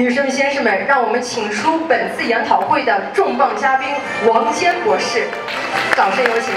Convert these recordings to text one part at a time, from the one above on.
女士们、先生们，让我们请出本次研讨会的重磅嘉宾王坚博士，掌声有请。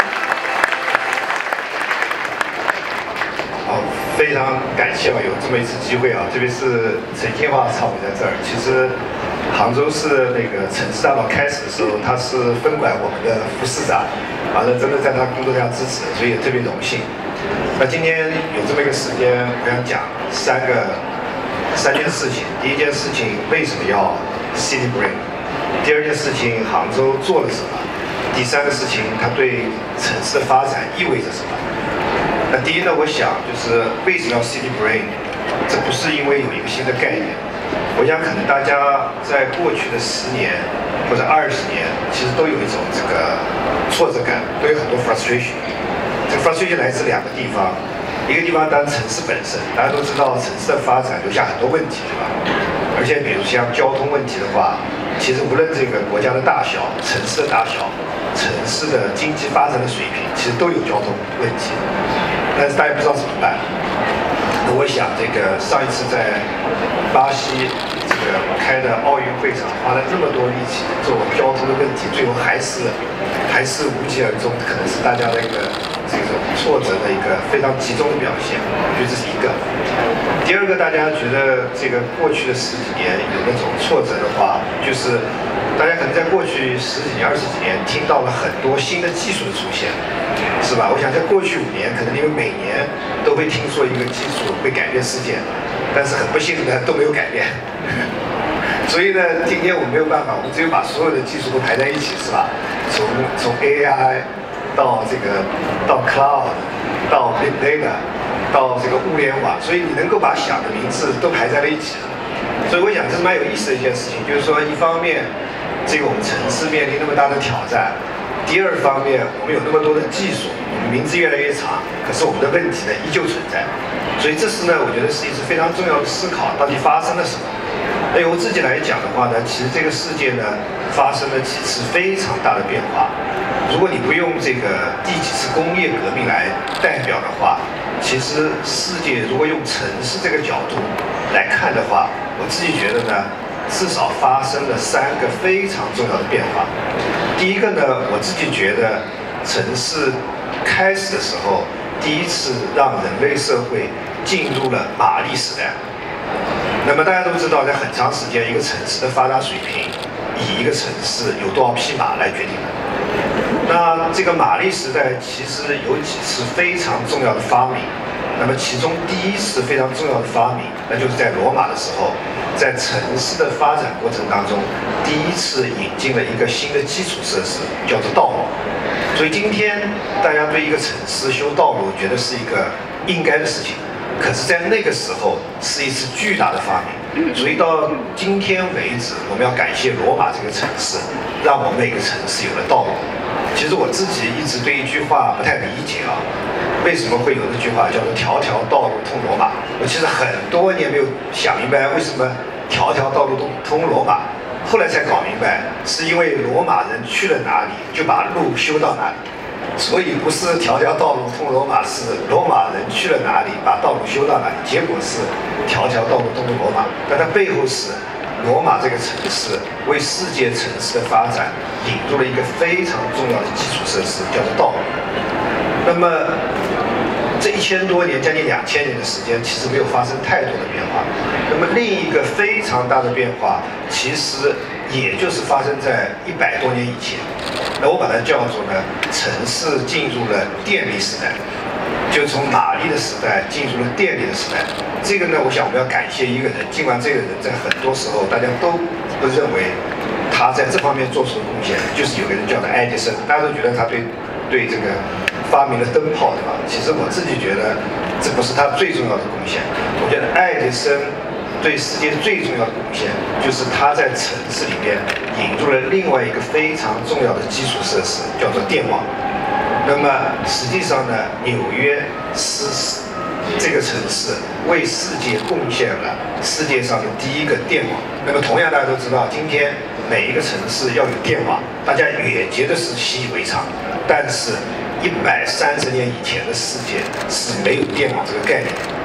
好，非常感谢有这么一次机会啊，特别是陈天华常委在这儿。其实杭州市那个城市大道开始的时候，他是分管我们的副市长，完了真的在他工作上支持，所以也特别荣幸。那今天有这么一个时间，我想讲三件事情。第一件事情，为什么要 City Brain？ 第二件事情，杭州做了什么？第三个事情，它对城市的发展意味着什么？那第一呢，我想就是为什么要 City Brain？ 这不是因为有一个新的概念。我想可能大家在过去的10年或者20年，其实都有一种这个挫折感，都有很多 frustration。这个 frustration 来自2个地方。一个地方当然城市本身，大家都知道城市的发展留下很多问题，对吧？而且比如像交通问题的话，其实无论这个国家的大小、城市的大小、城市的经济发展的水平，其实都有交通问题，但是大家不知道怎么办。那我想这个上一次在巴西这个开的奥运会上花了这么多力气做交通的问题，最后还是无疾而终，可能是大家的一个这种挫折的一个非常集中的表现。我觉得这是一个。第二个，大家觉得这个过去的10几年有那种挫折的话，就是大家可能在过去10几年、20几年听到了很多新的技术的出现，是吧？我想在过去5年，可能你们每年都会听说一个技术会改变世界，但是很不幸的都没有改变。所以呢，今天我没有办法，我们只有把所有的技术都排在一起，是吧？从 AI 到到 Cloud， 到 Big Data， 到这个物联网，所以你能够把想的名字都排在了一起。所以我想这是蛮有意思的一件事情，就是说一方面，这个我们城市面临那么大的挑战。第二方面，我们有那么多的技术，我们名字越来越长，可是我们的问题呢依旧存在。所以这是呢，我觉得是一次非常重要的思考，到底发生了什么？对我自己来讲的话呢，其实这个世界呢发生了几次非常大的变化。如果你不用这个第几次工业革命来代表的话，其实世界如果用城市这个角度来看的话，我自己觉得呢，至少发生了3个非常重要的变化。第一个呢，我自己觉得城市开始的时候，第一次让人类社会进入了马力时代。那么大家都知道，在很长时间，一个城市的发达水平以一个城市有多少匹马来决定的。那这个马力时代其实有几次非常重要的发明。那么其中第一次非常重要的发明，那就是在罗马的时候，在城市的发展过程当中，第一次引进了一个新的基础设施，叫做道路。所以今天大家对一个城市修道路，觉得是一个应该的事情，可是在那个时候是一次巨大的发明。所以到今天为止，我们要感谢罗马这个城市，让我们每个城市有了道路。其实我自己一直对一句话不太理解啊。为什么会有这句话叫做"条条道路通罗马"？我其实很多年没有想明白为什么条条道路都通罗马，后来才搞明白，是因为罗马人去了哪里就把路修到哪里，所以不是条条道路通罗马，是罗马人去了哪里把道路修到哪里，结果是条条道路通罗马。但它背后是罗马这个城市为世界城市的发展引入了一个非常重要的基础设施，叫做道路。那么这1000多年，将近2000年的时间，其实没有发生太多的变化。那么另一个非常大的变化，其实也就是发生在100多年以前。那我把它叫做呢，城市进入了电力时代，就从马力的时代进入了电力的时代。这个呢，我想我们要感谢一个人，尽管这个人在很多时候大家都不认为他在这方面做出了贡献，就是有个人叫做爱迪生，大家都觉得他对这个发明了灯泡，对吧？其实我自己觉得这不是他最重要的贡献。我觉得爱迪生对世界最重要的贡献，就是他在城市里面引入了另外一个非常重要的基础设施，叫做电网。那么实际上呢，纽约是这个城市为世界贡献了世界上的第一个电网。那么同样大家都知道，今天每一个城市要有电网，大家也觉得是习以为常，但是130年以前的世界是没有电网这个概念。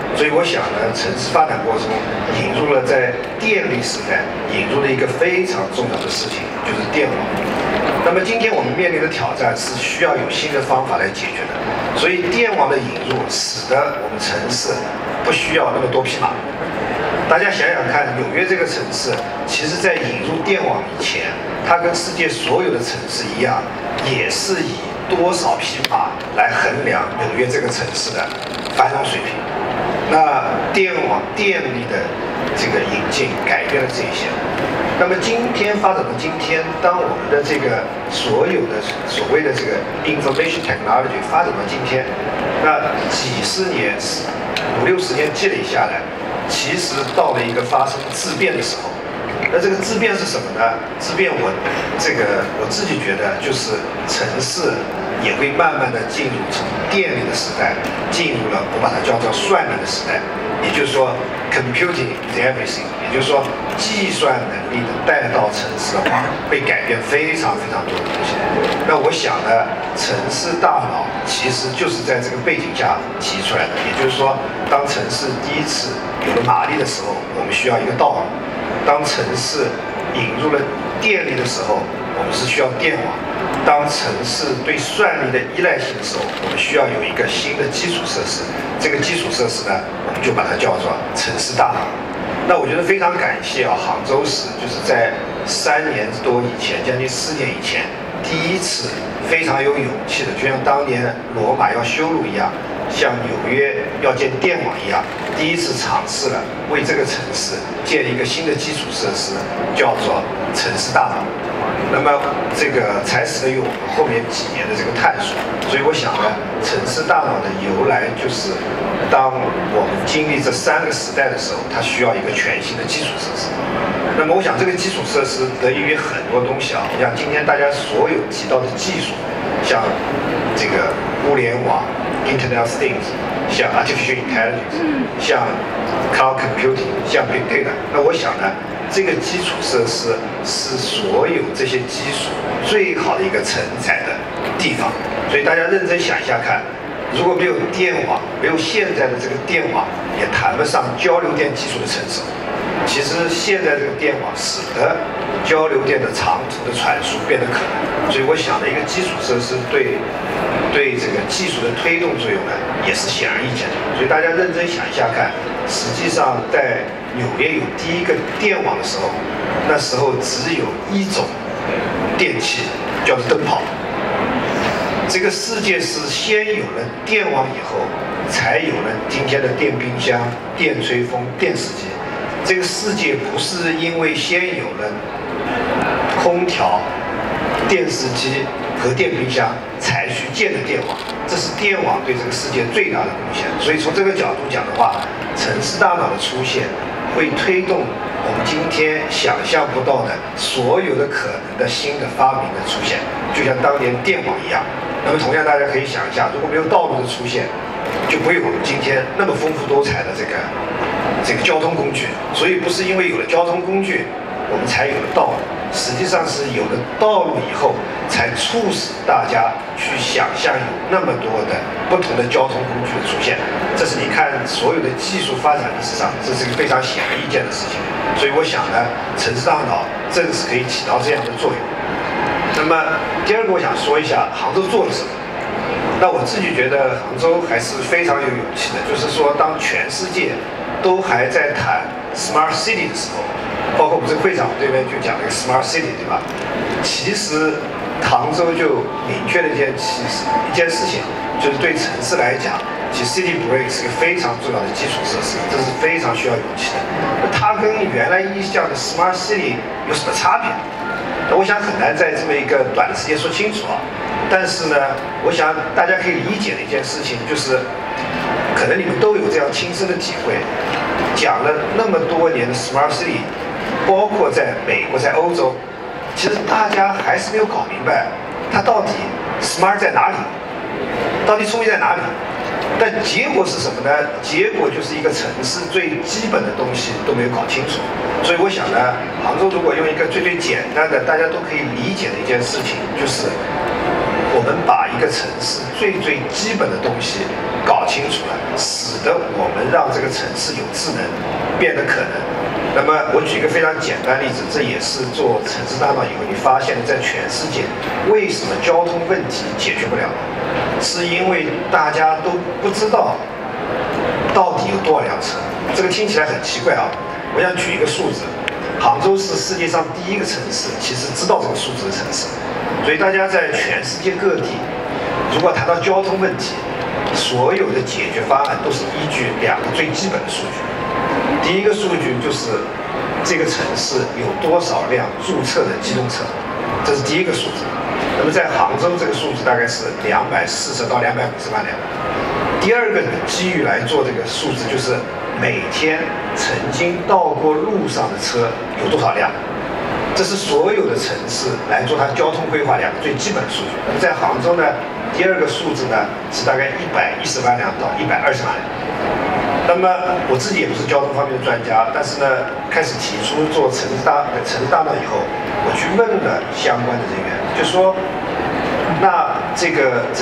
所以我想呢，城市发展过程中引入了在电力时代引入了一个非常重要的事情，就是电网。那么今天我们面临的挑战是需要有新的方法来解决的，所以电网的引入使得我们城市不需要那么多匹马。大家想想看，纽约这个城市，其实在引入电网以前，它跟世界所有的城市一样，也是以多少匹马来衡量纽约这个城市的繁荣水平。那电网电力的这个引进改变了这一些。那么今天发展到今天，当我们的这个所有的所谓的这个 information technology 发展到今天，那几十年、50-60年积累下来，其实到了一个发生质变的时候。那这个质变是什么呢？质变我自己觉得就是城市也会慢慢的进入从电力的时代，进入了我把它叫做算力的时代。也就是说 ，computing is everything， 也就是说计算能力的带到城市的话，会改变非常非常多的东西。那我想呢，城市大脑其实就是在这个背景下提出来的。也就是说，当城市第一次有了马力的时候，我们需要一个道路。当城市引入了电力的时候，我们是需要电网；当城市对算力的依赖性的时候，我们需要有一个新的基础设施。这个基础设施呢，我们就把它叫做城市大脑。那我觉得非常感谢杭州市就是在3年多以前，将近4年以前，第一次非常有勇气的，就像当年罗马要修路一样，像纽约要建电网一样，第一次尝试了为这个城市建一个新的基础设施，叫做城市大脑。那么这个才使得有我们后面几年的这个探索。所以我想呢，城市大脑的由来就是，当我们经历这3个时代的时候，它需要一个全新的基础设施。那么我想这个基础设施得益于很多东西啊，像今天大家所有提到的技术，像这个物联网 Internet of Things， 像 Artificial Intelligence， 像 Cloud Computing， 像 Big Data。那我想呢，这个基础设施是所有这些技术最好的一个承载的地方。所以大家认真想一下看，如果没有电网，没有现在的这个电网，也谈不上交流电技术的成熟。其实现在这个电网使得交流电的长途的传输变得可能，所以我想的一个基础设施对这个技术的推动作用呢，也是显而易见的。所以大家认真想一下看，实际上在纽约有第一个电网的时候，那时候只有一种电器叫做灯泡。这个世界是先有了电网以后，才有了今天的电冰箱、电吹风、电视机。这个世界不是因为先有了空调、电视机和电冰箱才去建的电网，这是电网对这个世界最大的贡献。所以从这个角度讲的话，城市大脑的出现会推动我们今天想象不到的所有的可能的新的发明的出现，就像当年电网一样。那么同样，大家可以想一下，如果没有道路的出现，就不会有我们今天那么丰富多彩的这个交通工具。所以不是因为有了交通工具，我们才有了道路，实际上是有了道路以后，才促使大家去想象有那么多的不同的交通工具的出现。这是你看所有的技术发展历史上，这是一个非常显而易见的事情。所以我想呢，城市大脑正是可以起到这样的作用。那么第二个，我想说一下杭州做了什么。那我自己觉得杭州还是非常有勇气的，就是说当全世界都还在谈 Smart City 的时候，包括我们这个会长这边就讲了一个 Smart City， 对吧？其实杭州就明确了一件事情，就是对城市来讲，其实 City Break 是一个非常重要的基础设施，这是非常需要勇气的。它跟原来意象的 Smart City 有什么差别？我想很难在这么一个短的时间说清楚啊。但是呢，我想大家可以理解的一件事情就是，可能你们都有这样亲身的体会，讲了那么多年的 Smart City， 包括在美国、在欧洲，其实大家还是没有搞明白，它到底 Smart 在哪里，到底聪明在哪里。但结果是什么呢？结果就是一个城市最基本的东西都没有搞清楚。所以我想呢，杭州如果用一个最简单的大家都可以理解的一件事情，就是我我们把一个城市最基本的东西搞清楚了，使得我们让这个城市有智能，变得可能。那么我举一个非常简单的例子，这也是做城市大脑以后你发现在全世界为什么交通问题解决不了，是因为大家都不知道到底有多少辆车。这个听起来很奇怪啊，我想举一个数字，杭州是世界上第一个城市，其实知道这个数字的城市，所以大家在全世界各地，如果谈到交通问题，所有的解决方案都是依据2个最基本的数据。第一个数据就是这个城市有多少辆注册的机动车，这是第一个数字。那么在杭州这个数字大概是240到250万辆。第二个基于来做这个数字就是每天曾经到过路上的车有多少辆，这是所有的城市来做它交通规划2个最基本的数据。那么在杭州呢，第二个数字呢是大概110万辆到120万辆。那么我自己也不是交通方面的专家，但是呢，开始提出做城市大脑以后，我去问了相关的人员，就说，那这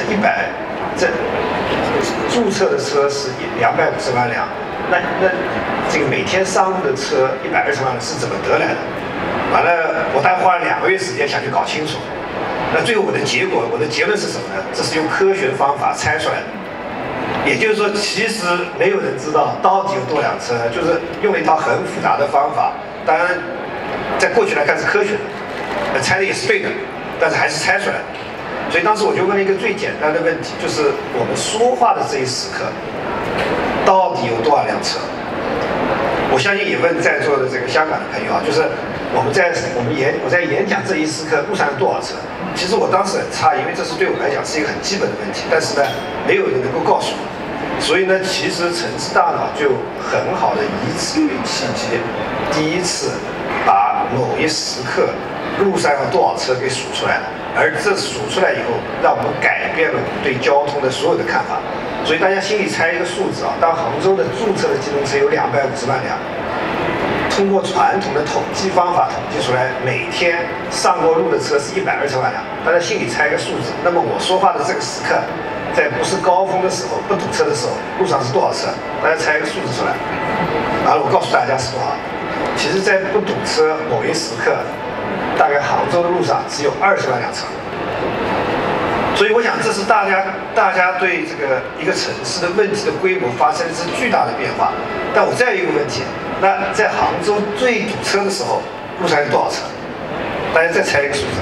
注册的车是250万辆，那这个每天上路的车120万辆是怎么得来的？完了，我大概花了2个月时间想去搞清楚。那最后我的结论是什么呢？这是用科学的方法猜出来的。也就是说，其实没有人知道到底有多辆车，就是用了一套很复杂的方法。当然，在过去来看是科学的，猜的也是对的，但是还是猜出来的。所以当时我就问了一个最简单的问题，就是我们说话的这一时刻，到底有多少辆车？我相信也问在座的这个香港的朋友啊，就是我在演讲这一时刻路上有多少车？其实我当时很诧异，因为这是对我来讲是一个很基本的问题，但是呢，没有人能够告诉我。所以呢，其实城市大脑就很好的以此为契机，第一次把某一时刻路上有多少车给数出来了，而这数出来以后，让我们改变了我们对交通的所有的看法。所以大家心里猜一个数字啊，当杭州的注册的机动车有250万辆，通过传统的统计方法统计出来，每天上过路的车是120万辆，大家心里猜一个数字。那么我说话的这个时刻，在不是高峰的时候，不堵车的时候，路上是多少车？大家猜一个数字出来。然后我告诉大家是多少。其实，在不堵车某一时刻，大概杭州的路上只有20万辆车。所以我想，这是大家对这个一个城市的问题的规模发生了巨大的变化。但我再有一个问题，那在杭州最堵车的时候，路上有多少车？大家再猜一个数字。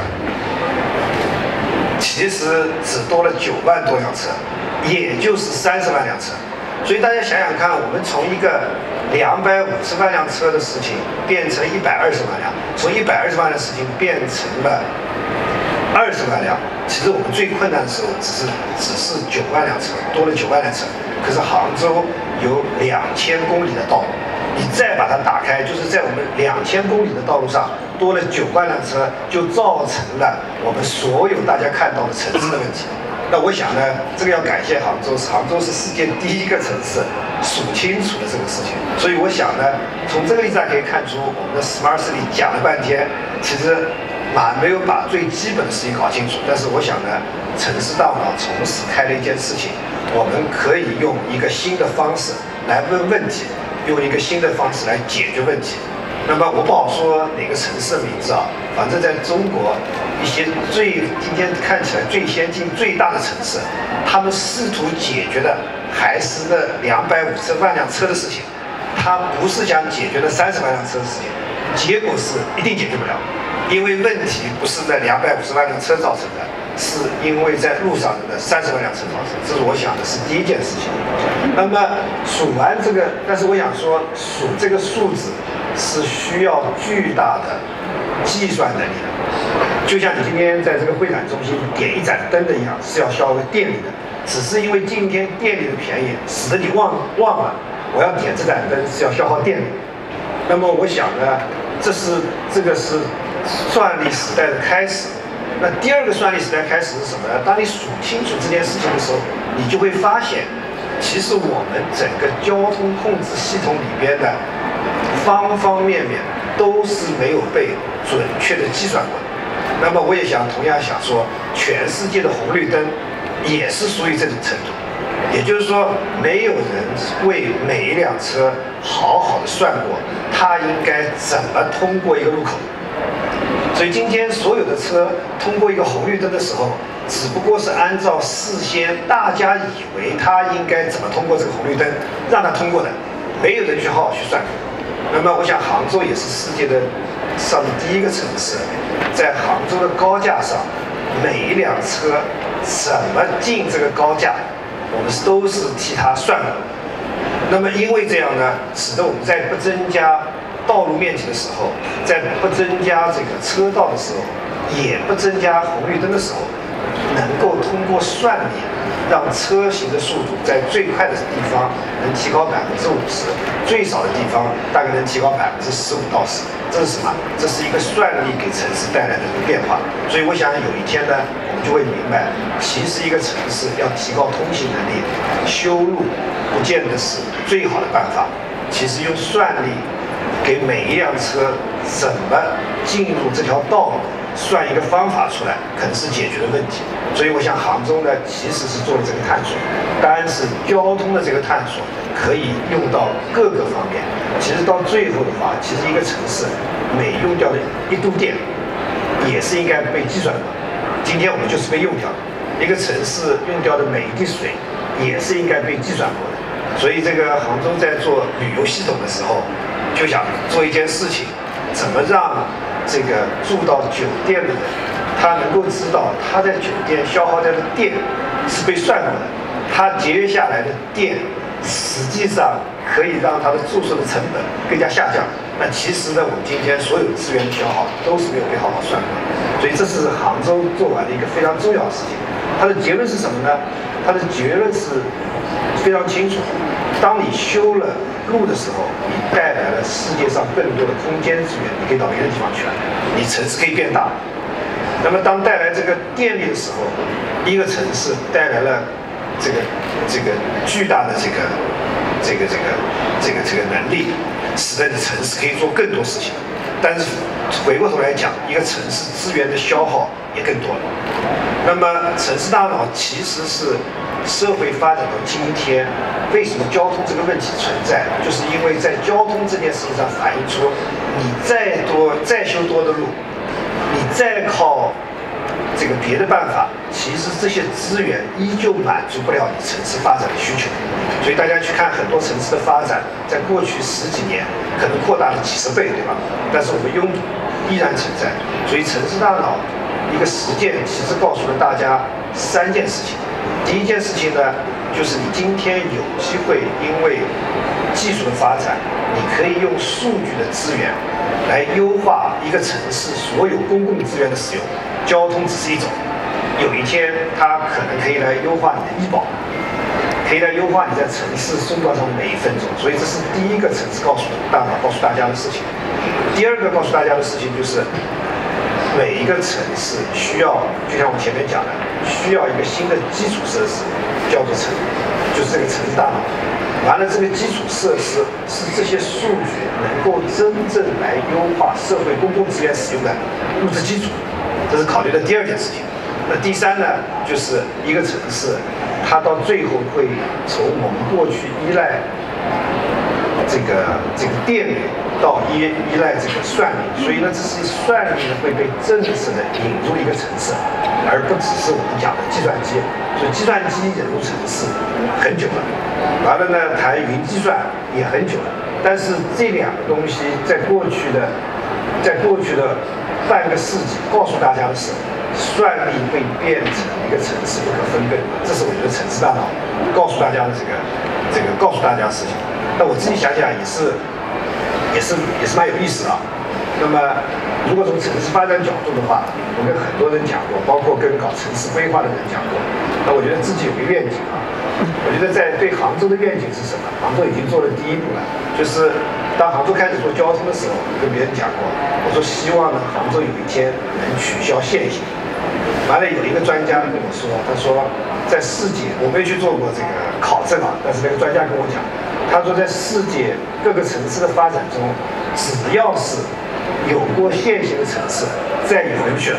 其实只多了9万多辆车，也就是30万辆车。所以大家想想看，我们从一个250万辆车的事情变成120万辆，从120万的事情变成了20万辆。其实我们最困难的时候只是9万辆车，多了9万辆车。可是杭州有2000公里的道路，你再把它打开，就是在我们2000公里的道路上多了9万辆车，就造成了我们所有大家看到的城市的问题。那我想呢，这个要感谢杭州，杭州是世界第一个城市数清楚的这个事情。所以我想呢，从这个例子可以看出，我们的 Smart City 讲了半天，其实没有把最基本的事情搞清楚。但是我想呢，城市大脑从此开了一件事情，我们可以用一个新的方式来问问题，用一个新的方式来解决问题。那么我不好说哪个城市的名字啊，反正在中国一些今天看起来最先进、最大的城市，他们试图解决的还是那250万辆车的事情，他不是想解决那30万辆车的事情，结果是一定解决不了，因为问题不是那250万辆车造成的，是因为在路上的那30万辆车造成的。这是我想的是第一件事情。那么数完这个，但是我想说，数这个数字是需要巨大的计算能力的，就像你今天在这个会展中心点一盏灯的一样，是要消耗电力的。只是因为今天电力的便宜，使得你忘了我要点这盏灯是要消耗电力。那么我想呢，这个是算力时代的开始。那第二个算力时代开始是什么呢？当你数清楚这件事情的时候，你就会发现，其实我们整个交通控制系统里边的方方面面都是没有被准确的计算过的。 那么我也同样想说，全世界的红绿灯也是属于这种程度。也就是说，没有人为每一辆车好好的算过，它应该怎么通过一个路口。所以今天所有的车通过一个红绿灯的时候，只不过是按照事先大家以为它应该怎么通过这个红绿灯，让它通过的，没有人去好好去算过。那么我想杭州也是世界上的第一个城市，在杭州的高架上，每一辆车怎么进这个高架，我们都是替它算过。那么因为这样呢，使得我们在不增加道路面积的时候，在不增加这个车道的时候，也不增加红绿灯的时候，能够通过算力，让车行的速度在最快的地方能提高50%，最少的地方大概能提高15%到10%。这是什么？这是一个算力给城市带来的一个变化。所以我想有一天呢，我们就会明白，其实一个城市要提高通行能力，修路不见得是最好的办法。其实用算力给每一辆车怎么进入这条道路，算一个方法出来，可能是解决的问题。所以我想杭州呢，其实是做了这个探索。当然是交通的这个探索可以用到各个方面。其实到最后的话，其实一个城市每用掉的1度电，也是应该被计算的。今天我们就是被用掉的。一个城市用掉的每一滴水，也是应该被计算过的。所以这个杭州在做旅游系统的时候，就想做一件事情，怎么让这个住到酒店的人，他能够知道他在酒店消耗掉的电是被算过的，他节约下来的电实际上可以让他的住宿的成本更加下降。那其实呢，我们今天所有资源的消耗都是没有被好好算过的，所以这是杭州做完的一个非常重要的事情。它的结论是什么呢？它的结论是非常清楚。当你修了路的时候，你带来了世界上更多的空间资源，你可以到别的地方去了，你城市可以变大。那么当带来这个电力的时候，一个城市带来了这个巨大的这个能力，使得你城市可以做更多事情。但是回过头来讲，一个城市资源的消耗也更多了。那么城市大脑其实是社会发展到今天，为什么交通这个问题存在？就是因为在交通这件事情上反映出，你再修多的路，你再靠这个别的办法，其实这些资源依旧满足不了你城市发展的需求。所以大家去看很多城市的发展，在过去10几年可能扩大了几10倍，对吧？但是我们拥堵依然存在。所以城市大脑一个实践其实告诉了大家3件事情。第一件事情呢，就是你今天有机会，因为技术的发展，你可以用数据的资源来优化一个城市所有公共资源的使用。交通只是一种，有一天它可能可以来优化你的医保，可以来优化你在城市生活上的每一分钟。所以这是第一个城市告诉大家的事情。第二个告诉大家的事情就是，每一个城市需要，就像我前面讲的，需要一个新的基础设施，叫做就是这个城市大脑。完了，这个基础设施是这些数据能够真正来优化社会公共资源使用的物质基础，这是考虑的第2件事情。那第3呢，就是一个城市，它到最后会从我们过去依赖这个电力到依赖这个算力，所以呢，这是算力呢会被正式的引入一个城市，而不只是我们讲的计算机。所以计算机引入城市很久了，完了呢，谈云计算也很久了。但是这2个东西在过去的半个世纪，告诉大家的是，算力会变成一个城市不可分割。这是我觉得城市大脑告诉大家的告诉大家的事情。那我自己想想也是蛮有意思的。那么，如果从城市发展角度的话，我跟很多人讲过，包括跟搞城市规划的人讲过。那我觉得自己有个愿景啊，我觉得对杭州的愿景是什么？杭州已经做了第一步了，就是当杭州开始做交通的时候，我跟别人讲过，我说希望呢，杭州有一天能取消限行。完了，有一个专家跟我说，他说在世界，我没去做过这个考证啊，但是那个专家跟我讲，他说在世界各个城市的发展中，只要是有过现行的城市再也回不去了，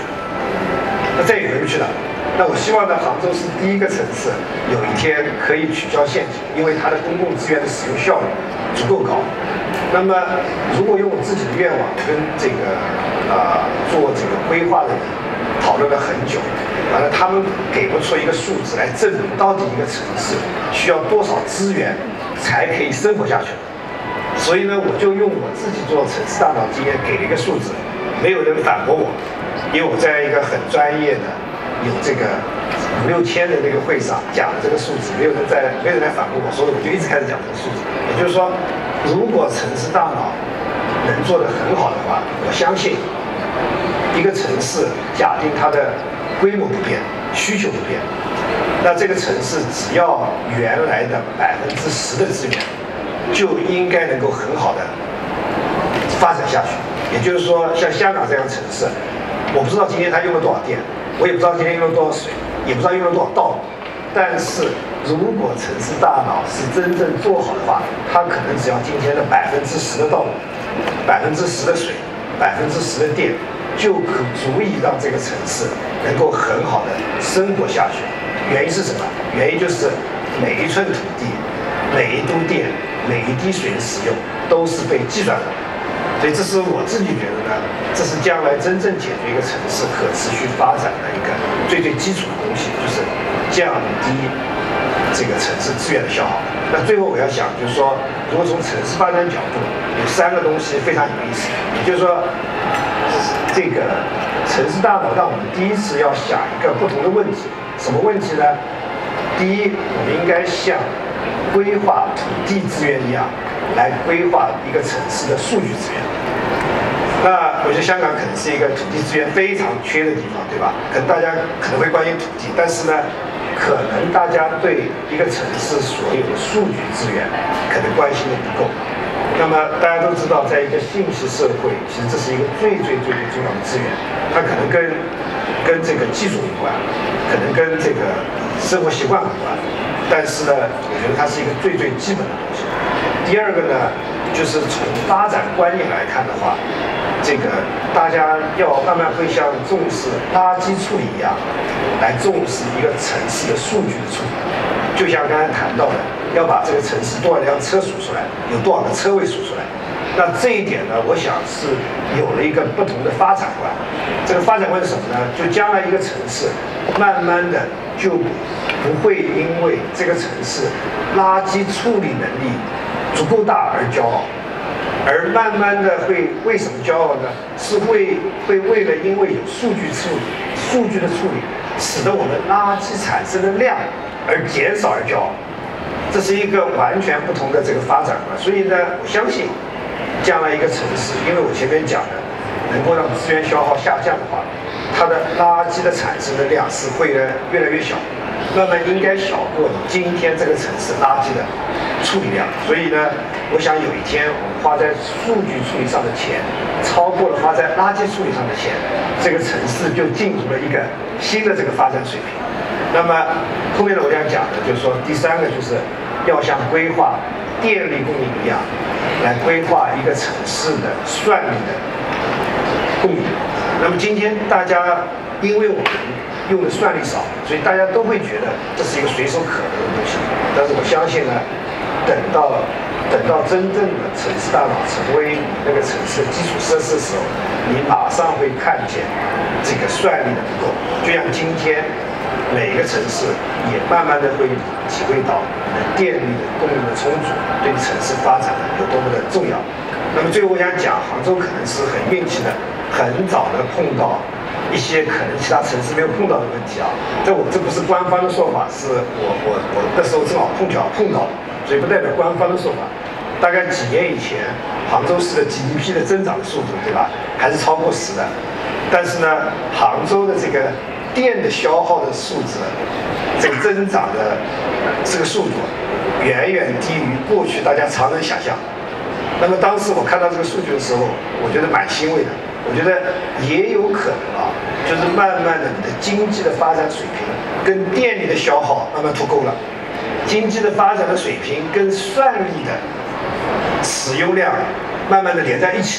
那我希望呢，杭州是第一个城市，有一天可以取消限行，因为它的公共资源的使用效率足够高。那么，如果用我自己的愿望跟这个做这个规划的人讨论了很久，完了他们给不出一个数字来证明到底一个城市需要多少资源才可以生活下去。所以呢，我就用我自己做城市大脑经验给了一个数字，没有人反驳我，因为我在一个很专业的有这个5、6千的那个会上讲了这个数字，没有人来反驳我，所以我就一直开始讲这个数字。也就是说，如果城市大脑能做得很好的话，我相信一个城市假定它的规模不变，需求不变，那这个城市只要原来的10%的资源，就应该能够很好的发展下去。也就是说，像香港这样的城市，我不知道今天它用了多少电，我也不知道今天用了多少水，也不知道用了多少道路。但是如果城市大脑是真正做好的话，它可能只要今天的10%的道路、10%的水、10%的电，就可足以让这个城市能够很好的生活下去。原因是什么？原因就是每一寸土地、每一度电、每一滴水的使用都是被计算的。所以这是我自己觉得呢，这是将来真正解决一个城市可持续发展的一个最基础的东西，就是降低这个城市资源的消耗。那最后我要讲，就是说，如果从城市发展角度，有3个东西非常有意思，也就是说，这个城市大脑让我们第一次要想一个不同的问题，什么问题呢？第一，我们应该像规划土地资源一样，来规划一个城市的数据资源。那我觉得香港可能是一个土地资源非常缺的地方，对吧？可能大家可能会关心土地，但是呢，可能大家对一个城市所有的数据资源可能关心的不够。那么大家都知道，在一个信息社会，其实这是一个最重要的资源，它可能跟这个技术有关，可能跟这个生活习惯有关，但是呢，我觉得它是一个最基本的东西。第二个呢，就是从发展观念来看的话，这个大家要慢慢会像重视垃圾处理一样，来重视一个城市的数据的处理。就像刚才谈到的，要把这个城市多少辆车数出来，有多少个车位数出来。那这一点呢，我想是有了一个不同的发展观。这个发展观是什么呢？就将来一个城市，慢慢的就不会因为这个城市垃圾处理能力足够大而骄傲，而慢慢的会为什么骄傲呢？是会为了因为有数据的处理，使得我们垃圾产生的量而减少而骄傲。这是一个完全不同的这个发展观。所以呢，我相信将来一个城市，因为我前面讲的，能够让资源消耗下降的话，它的垃圾的产生的量是会越来越小，慢慢应该小过你今天这个城市垃圾的处理量。所以呢，我想有一天我们花在数据处理上的钱超过了花在垃圾处理上的钱，这个城市就进入了一个新的这个发展水平。那么后面呢，我想讲的就是说，第3个就是要像规划电力供应一样，来规划一个城市的算力的供应。那么今天大家因为我们用的算力少，所以大家都会觉得这是一个随手可得的东西。但是我相信呢，等到真正的城市大脑成为那个城市的基础设施的时候，你马上会看见这个算力的不够。就像今天每个城市也慢慢的会体会到电力的供应的充足对城市发展有多么的重要。那么最后我想讲，杭州可能是很运气的，很早的碰到一些可能其他城市没有碰到的问题啊。这不是官方的说法，是我那时候正好碰到，所以不代表官方的说法。大概几年以前，杭州市的 GDP 的增长的速度，对吧，还是超过10的。但是呢，杭州的这个电的消耗的数字，这个增长的这个速度，远远低于过去大家常人想象。那么当时我看到这个数据的时候，我觉得蛮欣慰的。我觉得也有可能啊，就是慢慢的你的经济的发展水平跟电力的消耗慢慢脱钩了，经济的发展的水平跟算力的使用量慢慢的连在一起了。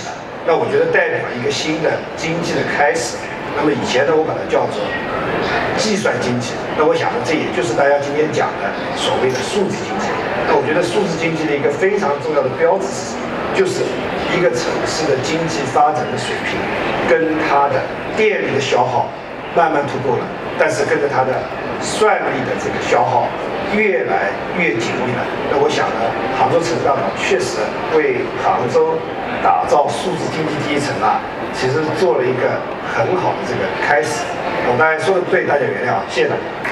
那我觉得代表一个新的经济的开始。那么以前呢，我把它叫做计算经济。那我想呢，这也就是大家今天讲的所谓的数字经济。那我觉得数字经济的一个非常重要的标志是什么？就是一个城市的经济发展的水平跟它的电力的消耗慢慢突破了，但是跟着它的算力的这个消耗越来越紧密了。那我想呢，杭州城市大脑确实为杭州打造数字经济第一城啊，其实做了一个很好的这个开始。我刚才说的对，大家原谅，谢谢大家。